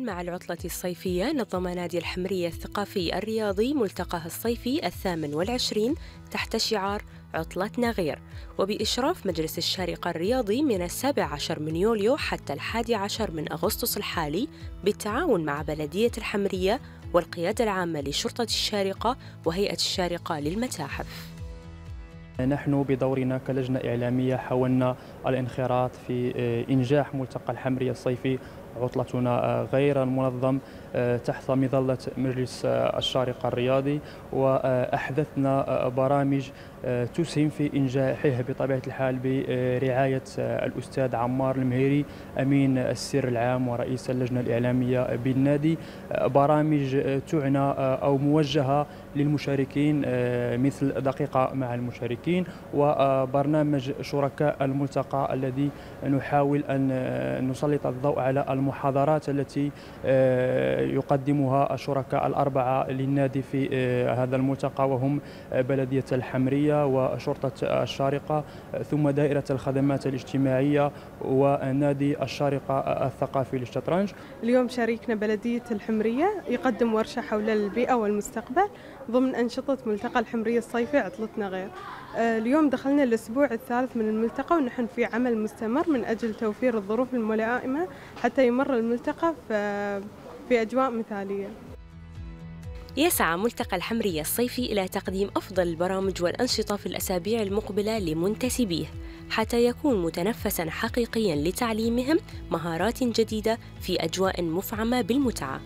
مع العطلة الصيفية، نظم نادي الحمرية الثقافي الرياضي ملتقاه الصيفي 28 تحت شعار عطلتنا غير، وبإشراف مجلس الشارقة الرياضي من 17 من يوليو حتى 11 من أغسطس الحالي، بالتعاون مع بلدية الحمرية والقيادة العامة لشرطة الشارقة وهيئة الشارقة للمتاحف. نحن بدورنا كلجنة إعلامية حاولنا الانخراط في إنجاح ملتقى الحمرية الصيفي عطلتنا غير المنظم تحت مظلة مجلس الشارقة الرياضي، وأحدثنا برامج تسهم في إنجاحه بطبيعة الحال برعاية الأستاذ عمار المهيري أمين السر العام ورئيس اللجنة الإعلامية بالنادي، برامج تعنى أو موجهة للمشاركين مثل دقيقة مع المشاركين، وبرنامج شركاء الملتقى الذي نحاول أن نسلط الضوء على المحاضرات التي يقدمها الشركاء الأربعة للنادي في هذا الملتقى، وهم بلدية الحمرية وشرطة الشارقة ثم دائرة الخدمات الاجتماعية ونادي الشارقة الثقافي للشطرنج. اليوم شاركنا بلدية الحمرية يقدم ورشة حول البيئة والمستقبل ضمن أنشطة ملتقى الحمرية الصيفي عطلتنا غير. اليوم دخلنا الأسبوع الثالث من الملتقى، ونحن في عمل مستمر من أجل توفير الظروف الملائمة حتى يمر الملتقى في أجواء مثالية. يسعى ملتقى الحمرية الصيفي إلى تقديم أفضل البرامج والأنشطة في الأسابيع المقبلة لمنتسبيه، حتى يكون متنفساً حقيقياً لتعليمهم مهارات جديدة في أجواء مفعمة بالمتعة.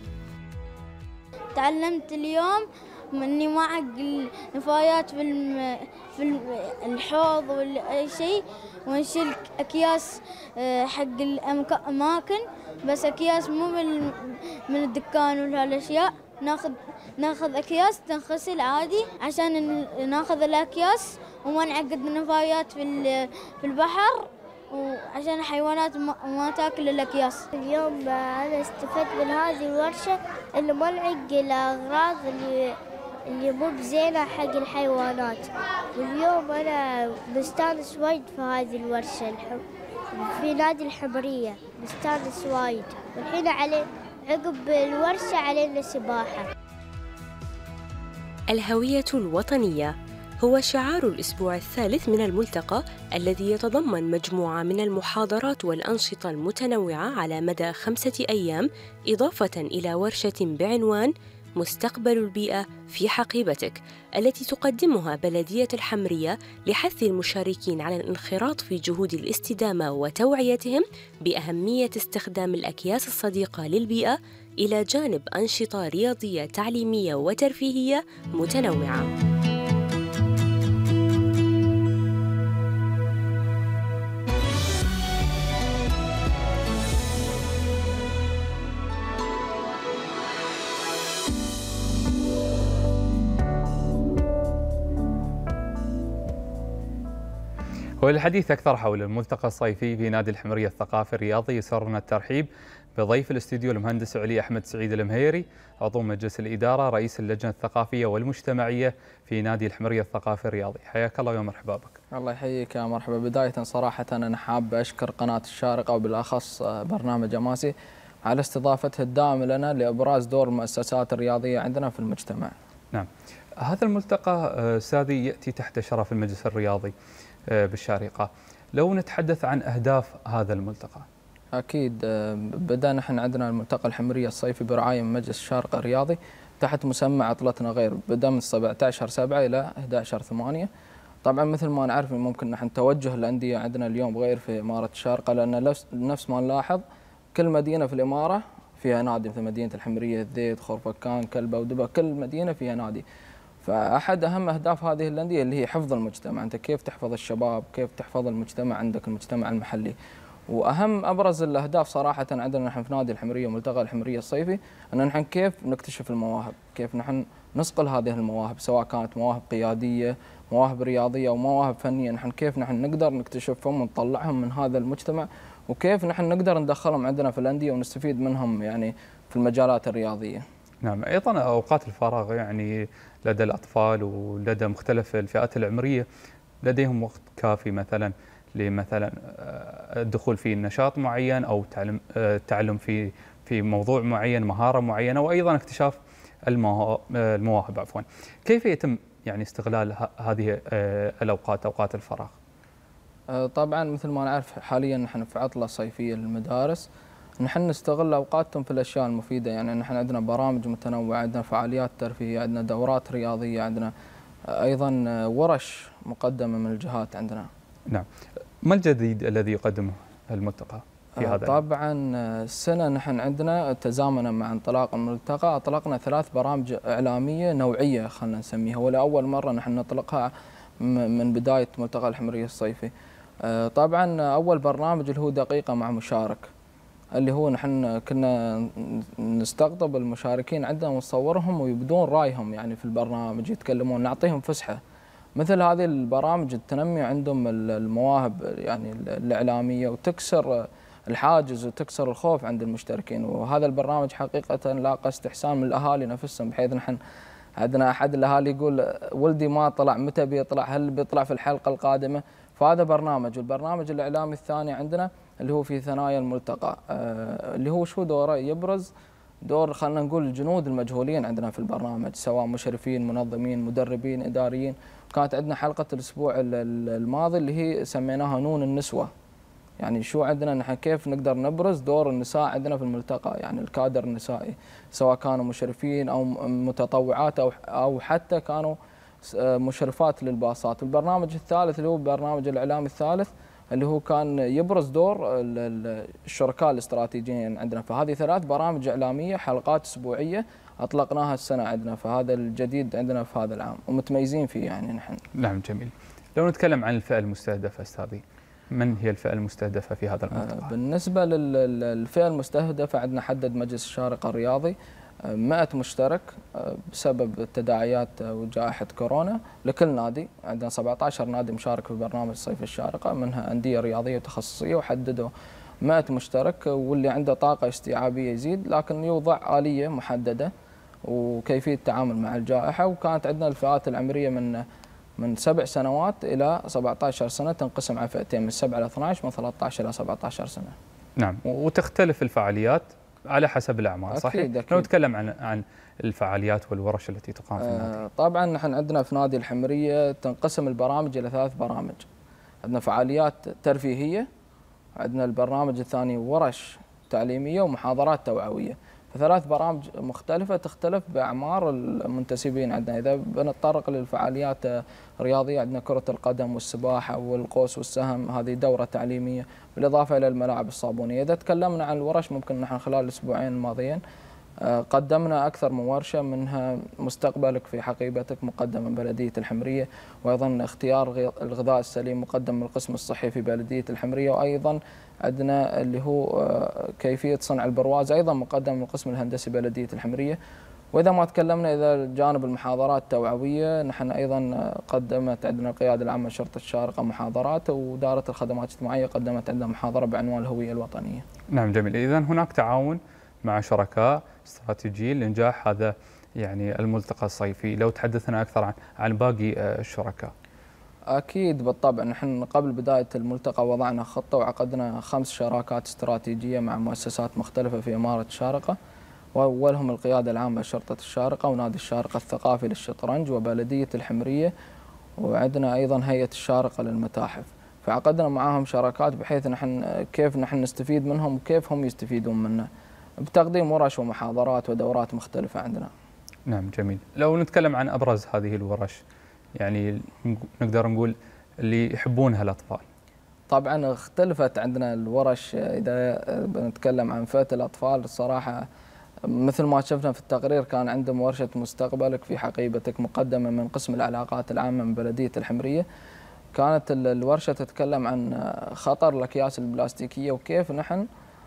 تعلمت اليوم إني ما حق النفايات في الحوض ولا أي شيء، ونشيل أكياس حق الأماكن، بس أكياس مو من الدكان ولا هالأشياء. ناخذ أكياس تنغسل عادي عشان ناخذ الأكياس وما نعقد النفايات في البحر، وعشان الحيوانات ما تاكل الأكياس. اليوم أنا استفدت من هذه الورشة إنه ما نعق الأغراض اللي مو بزينة حق الحيوانات، واليوم أنا مستانس وايد في هذه الورشة في نادي الحمرية، مستانس وايد، والحين عقب الورشة علينا سباحة. الهوية الوطنية هو شعار الأسبوع الثالث من الملتقى، الذي يتضمن مجموعة من المحاضرات والأنشطة المتنوعة على مدى 5 أيام، إضافة إلى ورشة بعنوان مستقبل البيئة في حقيبتك، التي تقدمها بلدية الحمرية لحث المشاركين على الانخراط في جهود الاستدامة وتوعيتهم بأهمية استخدام الأكياس الصديقة للبيئة، إلى جانب أنشطة رياضية تعليمية وترفيهية متنوعة. وللحديث أكثر حول الملتقى الصيفي في نادي الحمرية الثقافي الرياضي، يسرنا الترحيب بضيف الاستديو المهندس علي أحمد سعيد المهيري، عضو مجلس الإدارة رئيس اللجنة الثقافية والمجتمعية في نادي الحمرية الثقافي الرياضي. حياك الله ومرحبا بك. الله يحييك يا مرحبا. بداية صراحة أنا حاب أشكر قناة الشارقة وبالأخص برنامج أماسي على استضافته الدائمة لنا لإبراز دور المؤسسات الرياضية عندنا في المجتمع. نعم، هذا الملتقى سادي يأتي تحت شرف المجلس الرياضي بالشارقة. لو نتحدث عن أهداف هذا الملتقى. أكيد بدأنا نحن عندنا الملتقى الحمرية الصيفي برعاية من مجلس الشارقة الرياضي تحت مسمى عطلتنا غير، بدأ من 17/7 إلى 11/8. طبعا مثل ما نعرف ممكن نحن توجه الأندية عندنا اليوم غير في إمارة الشارقة، لأن نفس ما نلاحظ كل مدينة في الإمارة فيها نادي، مثل مدينة الحمرية، الذيت، خرفكان، كلبة ودبا، كل مدينة فيها نادي. فأحد أهم أهداف هذه الأندية اللي هي حفظ المجتمع، أنت كيف تحفظ الشباب، كيف تحفظ المجتمع عندك، المجتمع المحلي. وأهم أبرز الأهداف صراحة عندنا نحن في نادي الحمرية وملتقى الحمرية الصيفي أن نحن كيف نكتشف المواهب، كيف نحن نصقل هذه المواهب، سواء كانت مواهب قيادية، مواهب رياضية أو مواهب فنية، نحن كيف نحن نقدر نكتشفهم ونطلعهم من هذا المجتمع، وكيف نحن نقدر ندخلهم عندنا في الأندية ونستفيد منهم يعني في المجالات الرياضية. نعم، أيضا أوقات الفراغ يعني لدى الأطفال ولدى مختلف الفئات العمرية لديهم وقت كافي مثلا لمثلا الدخول في نشاط معين أو التعلم في موضوع معين، مهارة معينة، وأيضا اكتشاف المواهب عفوا. كيف يتم يعني استغلال هذه الأوقات، أوقات الفراغ؟ طبعا مثل ما نعرف حاليا نحن في عطلة صيفية للمدارس، نحن نستغل أوقاتهم في الأشياء المفيدة. يعني نحن عندنا برامج متنوعة، عندنا فعاليات ترفيهية، عندنا دورات رياضية، عندنا أيضا ورش مقدمة من الجهات عندنا. نعم. ما الجديد الذي يقدمه الملتقى في هذا؟ طبعا السنة نحن عندنا تزامنا مع انطلاق الملتقى أطلقنا 3 برامج إعلامية نوعية خلينا نسميها، ولأول مرة نحن نطلقها من بداية ملتقى الحمرية الصيفي. طبعا أول برنامج اللي هو دقيقة مع مشارك، اللي هو نحن كنا نستقطب المشاركين عندنا ونصورهم ويبدون رأيهم يعني في البرنامج، يتكلمون، نعطيهم فسحة. مثل هذه البرامج تنمي عندهم المواهب يعني الإعلامية، وتكسر الحاجز وتكسر الخوف عند المشتركين. وهذا البرنامج حقيقة لاقى استحسان من الأهالي نفسهم، بحيث نحن عندنا أحد الأهالي يقول ولدي ما طلع، متى بيطلع؟ هل بيطلع في الحلقة القادمة؟ فهذا برنامج. والبرنامج الإعلامي الثاني عندنا اللي هو في ثنايا الملتقى، اللي هو شو دوره؟ يبرز دور خلينا نقول الجنود المجهولين عندنا في البرنامج، سواء مشرفين، منظمين، مدربين، إداريين. كانت عندنا حلقة الأسبوع الماضي اللي هي سميناها نون النسوة. يعني شو عندنا نحن كيف نقدر نبرز دور النساء عندنا في الملتقى، يعني الكادر النسائي، سواء كانوا مشرفين أو متطوعات أو حتى كانوا مشرفات للباصات. والبرنامج الثالث اللي هو برنامج الإعلام الثالث اللي هو كان يبرز دور الشركاء الاستراتيجيين عندنا. فهذه 3 برامج إعلامية، حلقات أسبوعية أطلقناها السنة عندنا، فهذا الجديد عندنا في هذا العام ومتميزين فيه يعني نحن. نعم جميل. لو نتكلم عن الفئة المستهدفة أستاذي، من هي الفئة المستهدفة في هذا الملتقى؟ بالنسبة للفئة المستهدفة عندنا حدد مجلس الشارقة الرياضي 100 مشترك بسبب التداعيات وجائحة كورونا لكل نادي. عندنا 17 نادي مشارك في برنامج صيف الشارقة، منها أندية رياضية وتخصصية، وحددوا 100 مشترك، واللي عنده طاقة استيعابية يزيد، لكن يوضع آلية محددة وكيفية التعامل مع الجائحة. وكانت عندنا الفئات العمرية من 7 سنوات إلى 17 سنة، تنقسم على فئتين، من 7 إلى 12، من 13 إلى 17 سنة. نعم. وتختلف الفعاليات على حسب الأعمار، صحيح؟ أكيد. لو نتكلم عن الفعاليات والورش التي تقام في النادي. طبعا نحن عندنا في نادي الحمرية تنقسم البرامج إلى 3 برامج. عندنا فعاليات ترفيهية، عندنا البرنامج الثاني ورش تعليمية ومحاضرات توعوية. ف3 برامج مختلفة تختلف بأعمار المنتسبين عندنا. إذا بنتطرق للفعاليات الرياضية عندنا كرة القدم والسباحة والقوس والسهم، هذه دورة تعليمية، بالإضافة إلى الملاعب الصابونية. إذا تكلمنا عن الورش، ممكن نحن خلال الأسبوعين الماضيين قدمنا أكثر من ورشة، منها مستقبلك في حقيبتك مقدم من بلدية الحمرية، وأيضا اختيار الغذاء السليم مقدم من القسم الصحي في بلدية الحمرية، وأيضا عندنا اللي هو كيفية صنع البرواز أيضا مقدم من القسم الهندسي بلدية الحمرية. وإذا ما تكلمنا إذا جانب المحاضرات التوعوية، نحن أيضا قدمت عندنا القيادة العامة لشرطة الشارقة محاضرات، ودارة الخدمات الاجتماعية قدمت عندنا محاضرة بعنوان الهوية الوطنية. نعم جميل. إذن هناك تعاون مع شركاء استراتيجيين لإنجاح هذا يعني الملتقى الصيفي. لو تحدثنا أكثر عن باقي الشركاء. أكيد بالطبع. نحن قبل بداية الملتقى وضعنا خطة وعقدنا 5 شراكات استراتيجية مع مؤسسات مختلفة في إمارة الشارقة، وأولهم القيادة العامة لشرطة الشارقة، ونادي الشارقة الثقافي للشطرنج، وبلدية الحمرية، وعندنا أيضا هيئة الشارقة للمتاحف. فعقدنا معاهم شراكات بحيث كيف نحن نستفيد منهم وكيف هم يستفيدون منا، بتقديم ورش ومحاضرات ودورات مختلفة عندنا. نعم جميل. لو نتكلم عن أبرز هذه الورش، يعني نقدر نقول اللي يحبونها الأطفال. طبعا اختلفت عندنا الورش. إذا بنتكلم عن فئة الأطفال، الصراحة مثل ما شفنا في التقرير كان عندهم ورشة مستقبلك في حقيبتك مقدمة من قسم العلاقات العامة من بلدية الحمرية. كانت الورشة تتكلم عن خطر الأكياس البلاستيكية وكيف نحن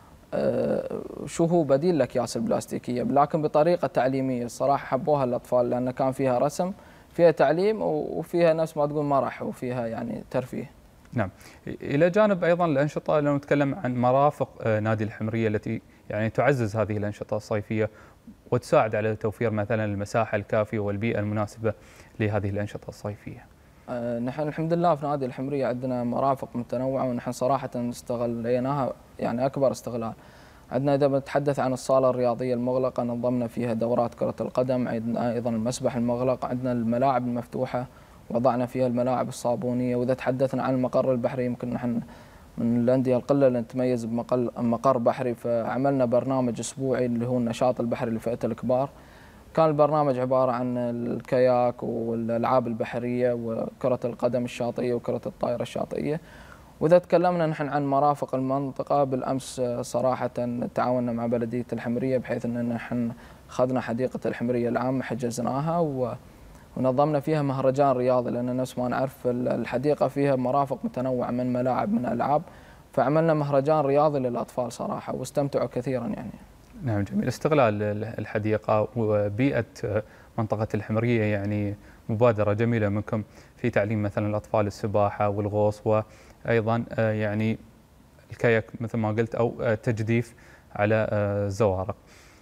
شو هو بديل الأكياس البلاستيكية، لكن بطريقة تعليمية. الصراحة حبوها الأطفال لأن كان فيها رسم، فيها تعليم، وفيها نفس ما تقول مرح، وفيها يعني ترفيه. نعم. إلى جانب أيضا الأنشطة، لو نتكلم عن مرافق نادي الحمرية التي يعني تعزز هذه الأنشطة الصيفية وتساعد على توفير مثلا المساحة الكافية والبيئة المناسبة لهذه الأنشطة الصيفية. نحن الحمد لله في نادي الحمرية عندنا مرافق متنوعة، ونحن صراحة استغليناها يعني أكبر استغلال. عندنا إذا بنتحدث عن الصالة الرياضية المغلقة نظمنا فيها دورات كرة القدم، عندنا أيضا المسبح المغلق، عندنا الملاعب المفتوحة وضعنا فيها الملاعب الصابونية. وإذا تحدثنا عن المقر البحري يمكن نحن من الأندية القلة اللي نتميز بمقر بحري، فعملنا برنامج أسبوعي اللي هو النشاط البحري لفئة الكبار. كان البرنامج عبارة عن الكاياك والألعاب البحرية وكرة القدم الشاطئية وكرة الطائرة الشاطئية. وإذا تكلمنا نحن عن مرافق المنطقة، بالأمس صراحة تعاوننا مع بلدية الحمرية بحيث أن نحن أخذنا حديقة الحمرية العامة حجزناها ونظمنا فيها مهرجان رياضي، لأن نفس ما نعرف الحديقة فيها مرافق متنوعة من ملاعب من ألعاب، فعملنا مهرجان رياضي للأطفال صراحة واستمتعوا كثيرا يعني. نعم جميل. استغلال الحديقة وبيئة منطقة الحمرية يعني مبادرة جميلة منكم في تعليم مثلا الأطفال السباحة والغوص وأيضا يعني الكاياك مثل ما قلت أو تجديف على الزوارق.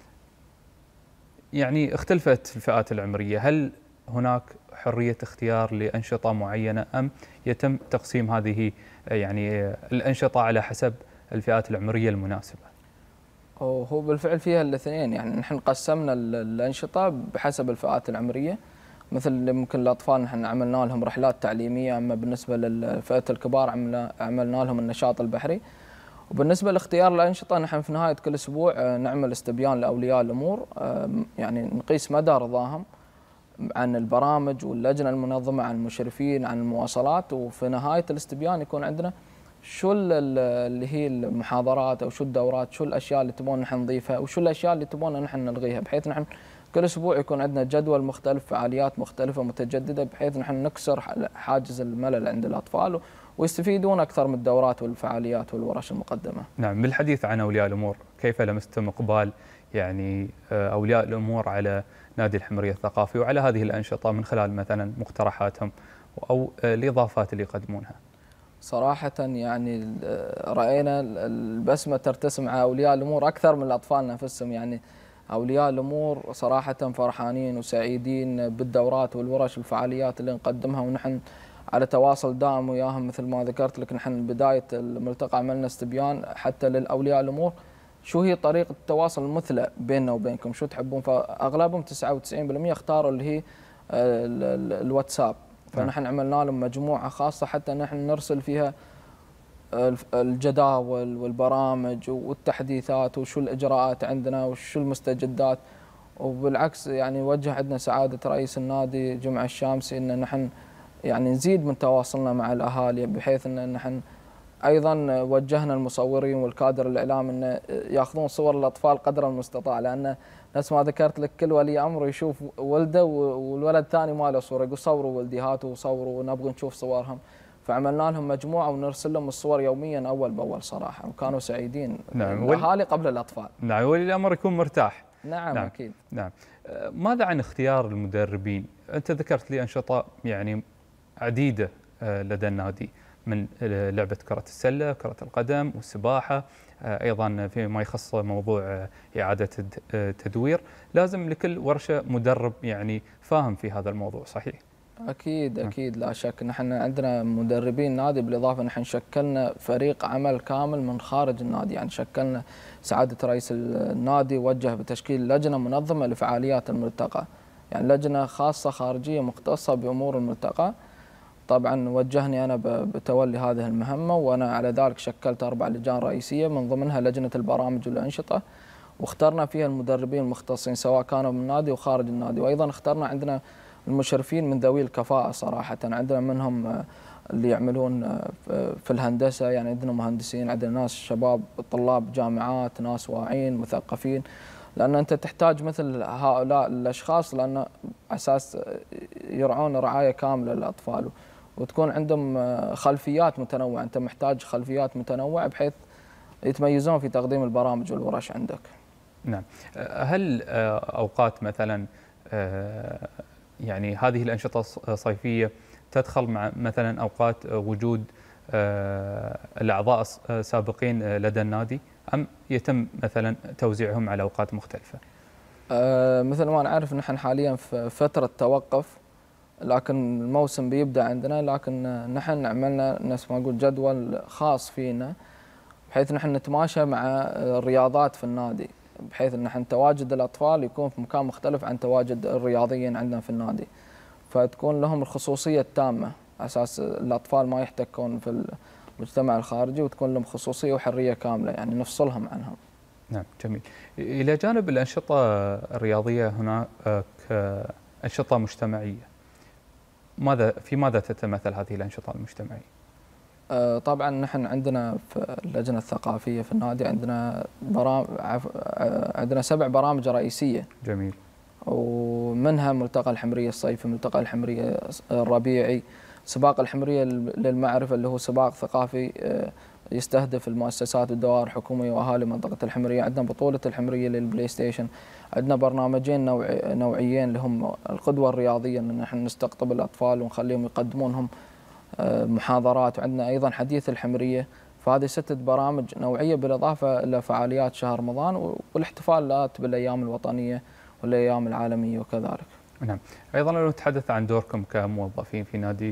يعني اختلفت الفئات العمرية، هل هناك حرية اختيار لأنشطة معينة أم يتم تقسيم هذه يعني الأنشطة على حسب الفئات العمرية المناسبة؟ هو بالفعل فيها الاثنين، يعني نحن قسمنا الأنشطة بحسب الفئات العمرية. مثل ممكن الأطفال نحن عملنا لهم رحلات تعليمية، أما بالنسبة لفئة الكبار عملنا لهم النشاط البحري. وبالنسبة لاختيار الأنشطة نحن في نهاية كل أسبوع نعمل استبيان لأولياء الأمور، يعني نقيس مدى رضاهم عن البرامج واللجنة المنظمة، عن المشرفين، عن المواصلات. وفي نهاية الاستبيان يكون عندنا شو اللي هي المحاضرات أو شو الدورات، شو الأشياء اللي تبون نحن نضيفها وشو الأشياء اللي تبون نحن نلغيها، بحيث نحن كل أسبوع يكون عندنا جدول مختلف، فعاليات مختلفة متجددة، بحيث نحن نكسر حاجز الملل عند الأطفال ويستفيدون أكثر من الدورات والفعاليات والورش المقدمة. نعم. بالحديث عن أولياء الأمور، كيف لمستم إقبال يعني أولياء الأمور على نادي الحمرية الثقافي وعلى هذه الأنشطة من خلال مثلا مقترحاتهم أو الإضافات اللي يقدمونها؟ صراحة يعني رأينا البسمة ترتسم على أولياء الأمور أكثر من الأطفال نفسهم. يعني أولياء الأمور صراحة فرحانين وسعيدين بالدورات والورش والفعاليات اللي نقدمها، ونحن على تواصل دائم وياهم. مثل ما ذكرت لك نحن بداية الملتقى عملنا استبيان حتى للأولياء الأمور شو هي طريقة التواصل المثلى بيننا وبينكم، شو تحبون. فأغلبهم 99% اختاروا اللي هي الواتساب، فنحن عملنا لهم مجموعة خاصة حتى نحن نرسل فيها الجداول والبرامج والتحديثات وشو الإجراءات عندنا وشو المستجدات. وبالعكس يعني وجه عندنا سعادة رئيس النادي جمعة الشامسي أن نحن يعني نزيد من تواصلنا مع الأهالي، بحيث أن نحن أيضا وجهنا المصورين والكادر الإعلامي أن يأخذون صور الأطفال قدر المستطاع، لأن نفس ما ذكرت لك كل ولي أمر يشوف ولده والولد الثاني ما له صورة، يقول صوروا ولدي هاتوا وصوروا ونبغى نشوف صورهم. فعملنا لهم مجموعة ونرسل لهم الصور يوميا أول بأول صراحة، وكانوا سعيدين. نعم. الأهالي قبل الأطفال. نعم. ولي الأمر يكون مرتاح. نعم أكيد. نعم. ماذا عن اختيار المدربين؟ أنت ذكرت لي أنشطة يعني عديدة لدى النادي، من لعبة كرة السلة، كرة القدم والسباحة، أيضا فيما يخص موضوع إعادة التدوير. لازم لكل ورشة مدرب يعني فاهم في هذا الموضوع، صحيح؟ أكيد أكيد لا شك. نحن عندنا مدربين نادي، بالإضافة نحن شكلنا فريق عمل كامل من خارج النادي. يعني شكلنا سعادة رئيس النادي وجه بتشكيل لجنة منظمة لفعاليات الملتقى، يعني لجنة خاصة خارجية مختصة بأمور الملتقى. طبعا وجهني أنا بتولي هذه المهمة، وأنا على ذلك شكلت 4 لجان رئيسية من ضمنها لجنة البرامج والأنشطة، واخترنا فيها المدربين المختصين سواء كانوا من النادي وخارج النادي. وأيضا اخترنا عندنا المشرفين من ذوي الكفاءة صراحة. عندنا منهم اللي يعملون في الهندسة، يعني عندنا مهندسين، عندنا ناس شباب طلاب جامعات، ناس واعين مثقفين، لأن أنت تحتاج مثل هؤلاء الأشخاص لأن أساس يرعون رعاية كاملة للأطفال، وتكون عندهم خلفيات متنوعة. أنت محتاج خلفيات متنوعة بحيث يتميزون في تقديم البرامج والورش عندك. نعم. هل أوقات مثلا يعني هذه الأنشطة الصيفية تدخل مع مثلا أوقات وجود الأعضاء السابقين لدى النادي، أم يتم مثلا توزيعهم على أوقات مختلفة؟ مثل ما نعرف نحن حاليا في فترة توقف، لكن الموسم بيبدأ عندنا، لكن نحن عملنا نفس ما أقول جدول خاص فينا بحيث نحن نتماشى مع الرياضات في النادي، بحيث ان نحن تواجد الاطفال يكون في مكان مختلف عن تواجد الرياضيين عندنا في النادي، فتكون لهم الخصوصيه التامه على اساس الاطفال ما يحتكون في المجتمع الخارجي، وتكون لهم خصوصيه وحريه كامله، يعني نفصلهم عنهم. نعم جميل. الى جانب الانشطه الرياضيه هناك انشطه مجتمعيه. في ماذا تتمثل هذه الانشطه المجتمعيه؟ طبعا نحن عندنا في اللجنه الثقافيه في النادي عندنا 7 برامج رئيسيه. جميل. ومنها ملتقى الحمريه الصيفي، ملتقى الحمريه الربيعي، سباق الحمريه للمعرفه اللي هو سباق ثقافي يستهدف المؤسسات والدوائر الحكوميه واهالي منطقه الحمريه. عندنا بطوله الحمريه للبلاي ستيشن. عندنا برنامجين نوعيين اللي هم القدوه الرياضيه، ان نحن نستقطب الاطفال ونخليهم يقدمونهم محاضرات، وعندنا ايضا حديث الحمريه. فهذه 6 برامج نوعيه بالاضافه الى فعاليات شهر رمضان والاحتفالات بالايام الوطنيه والايام العالميه وكذلك. نعم. ايضا لو نتحدث عن دوركم كموظفين في نادي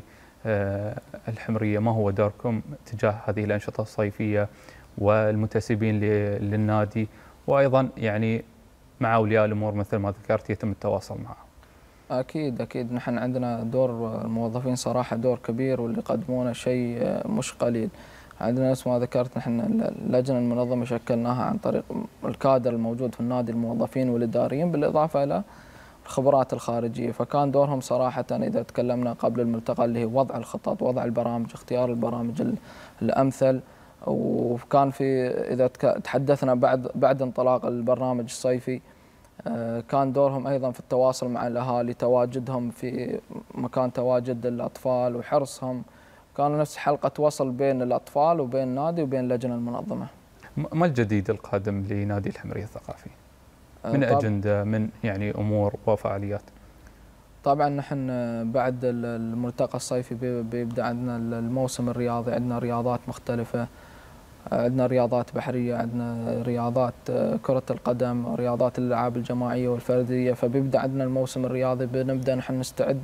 الحمريه، ما هو دوركم تجاه هذه الانشطه الصيفيه والمنتسبين للنادي، وايضا يعني مع اولياء الامور مثل ما ذكرت يتم التواصل معهم؟ اكيد نحن عندنا دور الموظفين صراحه دور كبير، واللي يقدمونه شيء مش قليل. عندنا نفس ما ذكرت نحن اللجنه المنظمه شكلناها عن طريق الكادر الموجود في النادي، الموظفين والاداريين، بالاضافه الى الخبرات الخارجيه. فكان دورهم صراحه اذا تكلمنا قبل الملتقى اللي هي وضع الخطط، وضع البرامج، اختيار البرامج الامثل. وكان في اذا تحدثنا بعد انطلاق البرنامج الصيفي، كان دورهم ايضا في التواصل مع الاهالي، تواجدهم في مكان تواجد الاطفال وحرصهم. كانوا نفس حلقه وصل بين الاطفال وبين النادي وبين اللجنه المنظمه. ما الجديد القادم لنادي الحمريه الثقافي؟ من اجنده، من يعني امور وفعاليات؟ طبعا نحن بعد الملتقى الصيفي بيبدا عندنا الموسم الرياضي، عندنا رياضات مختلفه، عندنا رياضات بحريه، عندنا رياضات كره القدم، رياضات الالعاب الجماعيه والفرديه. فبيبدا عندنا الموسم الرياضي، بنبدا نحن نستعد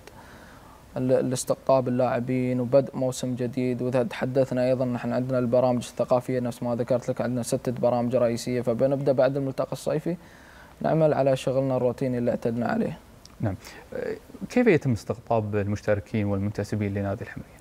لاستقطاب اللاعبين وبدء موسم جديد. واذا تحدثنا ايضا نحن عندنا البرامج الثقافيه نفس ما ذكرت لك، عندنا 6 برامج رئيسيه. فبنبدا بعد الملتقى الصيفي نعمل على شغلنا الروتيني اللي اعتدنا عليه. نعم. كيف يتم استقطاب المشتركين والمنتسبين لنادي الحمريه؟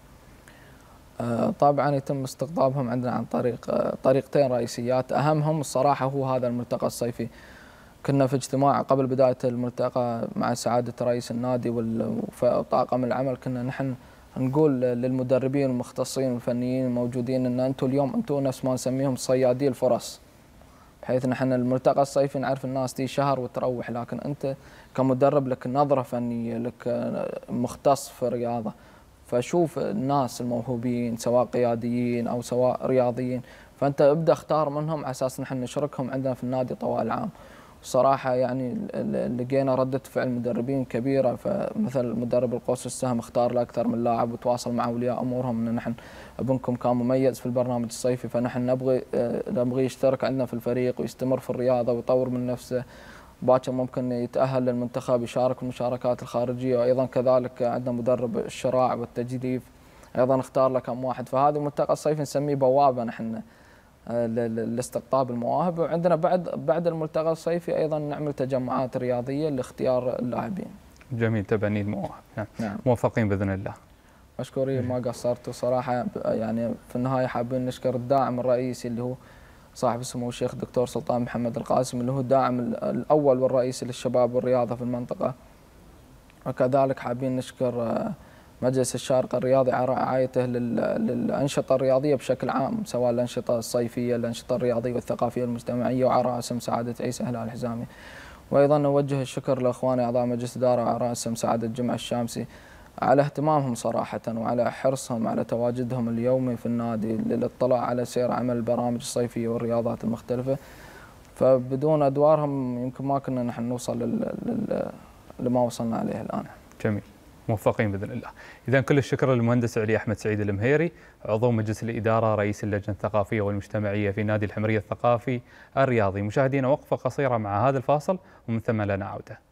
طبعا يتم استقطابهم عندنا عن طريقتين رئيسيات، اهمهم الصراحه هو هذا الملتقى الصيفي. كنا في اجتماع قبل بدايه الملتقى مع سعاده رئيس النادي وطاقم العمل، كنا نحن نقول للمدربين والمختصين والفنيين الموجودين ان انتم اليوم انتم نفس ما نسميهم صيادي الفرص، بحيث نحن الملتقى الصيفي نعرف الناس تي شهر وتروح، لكن انت كمدرب لك نظره فنيه، لك مختص في الرياضه. فشوف الناس الموهوبين سواء قياديين او سواء رياضيين، فانت ابدا اختار منهم على اساس نحن نشركهم عندنا في النادي طوال العام. صراحه يعني لقينا رده فعل مدربين كبيره، فمثل مدرب القوس والسهم اختار له اكثر من لاعب وتواصل مع اولياء امورهم ان نحن ابنكم كان مميز في البرنامج الصيفي، فنحن نبغي يشترك عندنا في الفريق ويستمر في الرياضه ويطور من نفسه. باكر ممكن يتاهل للمنتخب، يشارك في المشاركات الخارجيه. وايضا كذلك عندنا مدرب الشراع والتجديف ايضا اختار له كم واحد. فهذا الملتقى الصيفي نسميه بوابه نحن لاستقطاب المواهب. وعندنا بعد الملتقى الصيفي ايضا نعمل تجمعات رياضيه لاختيار اللاعبين. جميل، تبني المواهب. نعم. موفقين باذن الله. مشكورين، ما قصرتوا صراحه. يعني في النهايه حابين نشكر الداعم الرئيسي اللي هو صاحب السمو الشيخ الدكتور سلطان محمد القاسم، اللي هو الداعم الاول والرئيسي للشباب والرياضه في المنطقه. وكذلك حابين نشكر مجلس الشارقة الرياضي على رعايته للأنشطة الرياضية بشكل عام، سواء الأنشطة الصيفية، الأنشطة الرياضية والثقافية المجتمعية، وعلى رأسهم سعادة عيسى هلال الحزامي. وأيضا نوجه الشكر لإخواني أعضاء مجلس الإدارة وعلى رأسهم سعادة جمعة الشامسي على اهتمامهم صراحة وعلى حرصهم على تواجدهم اليومي في النادي للاطلاع على سير عمل البرامج الصيفية والرياضات المختلفة. فبدون أدوارهم يمكن ما كنا نحن نوصل لما وصلنا عليه الآن. جميل، موفقين باذن الله. اذا كل الشكر للمهندس علي احمد سعيد المهيري، عضو مجلس الاداره، رئيس اللجنه الثقافيه والمجتمعيه في نادي الحمريه الثقافي الرياضي. مشاهدينا، وقفه قصيره مع هذا الفاصل ومن ثم لنا عوده.